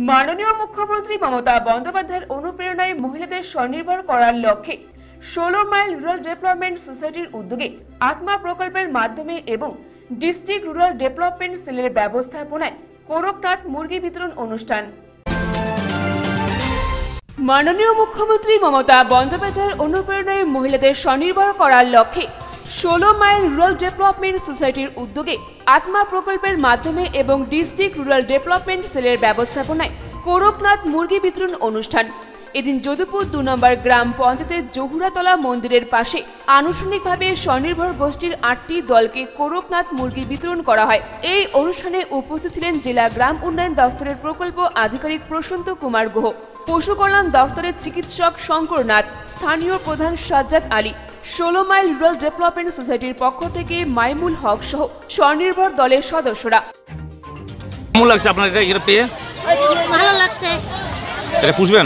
মাননীয় মুখ্যমন্ত্রী মমতা বন্দ্যোপাধ্যায়ের অনুপ্রেরণায় মহিলাদের স্বনির্ভর করার লক্ষ্যে 16 মাইল রুরাল ডেভেলপমেন্ট সোসাইটির উদ্যোগে আত্মা প্রকল্পের মাধ্যমে এবং ডিস্ট্রিক্ট রুরাল ডেভেলপমেন্ট সেলের ব্যবস্থাপনায় করকনাথ মুরগি বিতরণ অনুষ্ঠান। মাননীয় মুখ্যমন্ত্রী মমতা বন্দ্যোপাধ্যায়ের অনুপ্রেরণায় মহিলাদের স্বনির্ভর করার লক্ষ্যে 16 মাইল রুরাল ডেভেলপমেন্ট সোসাইটির উদ্যোগে আত্মা প্রকল্পের মাধ্যমে এবং ডিস্ট্রিক্ট রুরাল ডেভেলপমেন্ট সেলের ব্যবস্থাপনায় করকনাথ মুরগি বিতরণ অনুষ্ঠান। এদিন যদুপুর 2 নম্বর গ্রাম পঞ্চায়েতের জহুরাতলা মন্দিরের পাশে আনুষ্ঠানিকভাবে স্বনির্ভর গোষ্ঠীর 8টি দলকে করকনাথ মুরগি বিতরণ করা হয়। এই অনুষ্ঠানে উপস্থিত ছিলেন জেলা গ্রাম উন্নয়ন দপ্তরের প্রকল্প আধিকারিক প্রশান্ত কুমার গুহ, পশু কল্যাণ দপ্তরের চিকিৎসক শঙ্কর নাথ, স্থানীয় প্রধান Sajjad Ali, 16 mile rural development সোসাইটির পক্ষ থেকে মাইমুল হক সহ স্বনির্ভর দলের সদস্যরা। কেমন লাগছে আপনার এটা পেয়ে? ভালো লাগছে। এটা পুষবেন?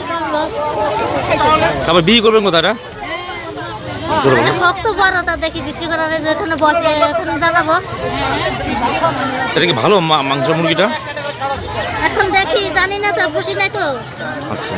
তারপর বিক্রি করবেন কোথায়? ভক্ত বড় তা দেখি বিক্রি করার যেখানে বলছে এখন জানাবো। এটা কি ভালো মাংস মুরগিটা? এখন দেখি, জানি না তো, পুষি নাই তো। আচ্ছা,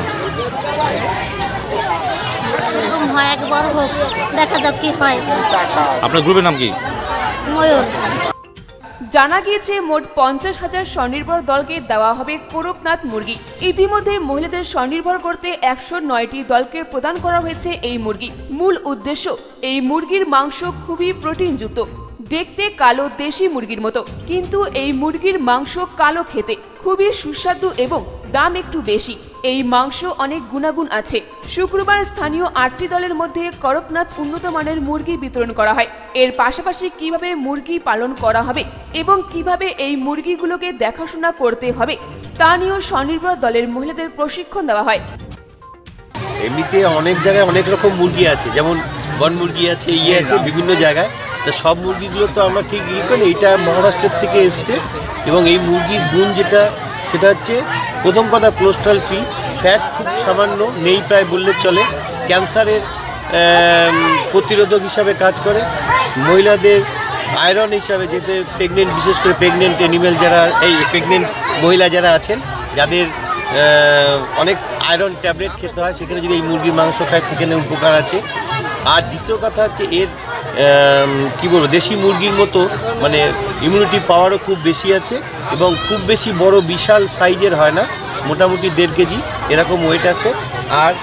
এরকম হয় এক বড় হোক, দেখা যাক কি হয়। আপনার গ্রুপের নাম কি? ময়ূর। জানা গিয়েছে মোট 50,000 স্বনির্ভর দলকে দেওয়া হবে করকনাথ মুরগি। ইতিমধ্যে মহিলাদের স্বনির্ভর করতে 109টি দলকে প্রদান করা হয়েছে এই মুরগি। মূল উদ্দেশ্য, এই মুরগির মাংস খুবই প্রোটিনযুক্ত, দেখতে কালো দেশি মুরগির মতো, কিন্তু এই মুরগির মাংস কালো খেতে, খুবই সুস্বাদু এবং দাম একটু বেশি। এই মাংস অনেক গুণাগুণ আছে। শুক্রবার স্থানীয় 8টি দলের মধ্যে করকনাথ উন্নত মানের মুরগি বিতরণ করা হয়। এর পাশাপাশি কিভাবে মুরগি পালন করা হবে এবং কিভাবে এই মুরগিগুলোকে দেখাশোনা করতে হবে তা নিয়েও স্বনির্ভর দলের মহিলাদের প্রশিক্ষণ দেওয়া হয়। এমনিতে অনেক জায়গায় অনেক রকম মুরগি আছে, যেমন বন মুরগি আছে, আছে বিভিন্ন জায়গায়। তা সব মুরগিগুলো তো আমরা ঠিক করি। এইটা মহারাষ্ট্রের থেকে এসছে এবং এই মুরগির গুণ সেটা হচ্ছে, প্রথম কথা কোলেস্ট্রল ফ্রি, ফ্যাট খুব সামান্য নেই প্রায় বললে চলে, ক্যান্সারের প্রতিরোধক হিসাবে কাজ করে, মহিলাদের আয়রন হিসাবে, যেতে প্রেগনেন্ট, বিশেষ করে প্রেগনেন্ট অ্যানিমেল যারা, এই প্রেগনেন্ট মহিলা যারা আছেন, যাদের অনেক আয়রন ট্যাবলেট খেতে হয়, সেখানে যদি এই মুরগির মাংস খায় সেখানে উপকার আছে। আর দ্বিতীয় কথা হচ্ছে এর কী বলবো, দেশি মুরগির মতো মানে ইমিউনিটি পাওয়ারও খুব বেশি আছে এবং খুব বেশি বড় বিশাল সাইজের হয় না, মোটামুটি 1.5 কেজি এরকম ওয়েট আছে। আর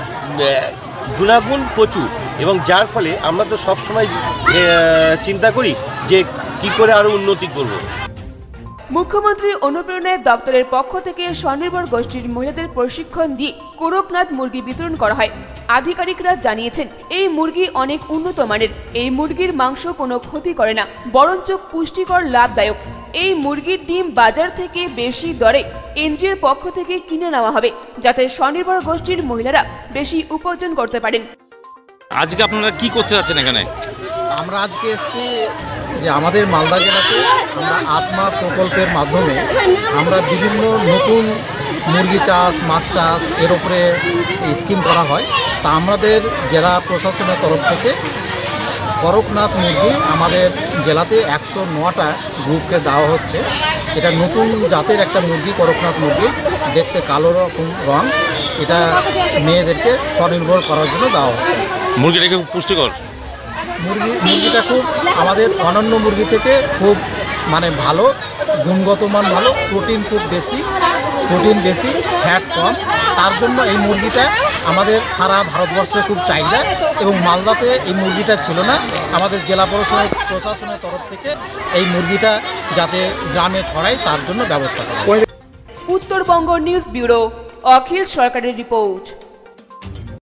গুণাগুণ প্রচুর, এবং যার ফলে আমরা তো সবসময় চিন্তা করি যে কি করে আরও উন্নতি করব। মুখ্যমন্ত্রী অনুপ্রেরণায় দপ্তরের পক্ষ থেকে স্বনির্ভর গোষ্ঠীর মহিলাদের প্রশিক্ষণ দিয়ে করকনাথ মুরগি বিতরণ করা হয়। আধিকারিকরা জানিয়েছেন, এই মুরগি অনেক উন্নত মানের। এই মুরগির মাংস কোনো ক্ষতি করে না, বরঞ্চ পুষ্টিকর, লাভদায়ক। এই মুরগির ডিম বাজার থেকে বেশি দরে এনজিওর পক্ষ থেকে কিনে নেওয়া হবে, যাতে স্বনির্ভর গোষ্ঠীর মহিলারা বেশি উপার্জন করতে পারেন। আজকে আপনারা কি করতে যাচ্ছেন এখানে? আমরা আজকে এসেছি যে আমাদের মালদা জেলাতে আমরা আত্মা প্রকল্পের মাধ্যমে আমরা বিভিন্ন নতুন মুরগি চাষ, মাছ চাষ এর উপরে স্কিম করা হয়। তা আমাদের জেলা প্রশাসনের তরফ থেকে করকনাথ মুরগি আমাদের জেলাতে 109টা গ্রুপকে দেওয়া হচ্ছে। এটা নতুন জাতের একটা মুরগি, করকনাথ মুরগি, দেখতে কালো রকম রং। এটা মেয়েদেরকে স্বনির্ভর করার জন্য দেওয়া হচ্ছে। মুরগিটা খুব পুষ্টিকর। মুরগিটা খুব আমাদের অন্যান্য মুরগি থেকে খুব মানে ভালো, গুণগত মান ভালো, প্রোটিন বেশি, ফ্যাট কম। তার জন্য এই মুরগিটা আমাদের সারা ভারতবর্ষে খুব চাহিদা, এবং মালদাতে এই মুরগিটা ছিল না। আমাদের জেলা প্রশাসনের তরফ থেকে এই মুরগিটা যাতে গ্রামে ছড়ায় তার জন্য ব্যবস্থা করা। উত্তরবঙ্গ নিউজ ব্যুরো, অখিল সরকারের রিপোর্ট।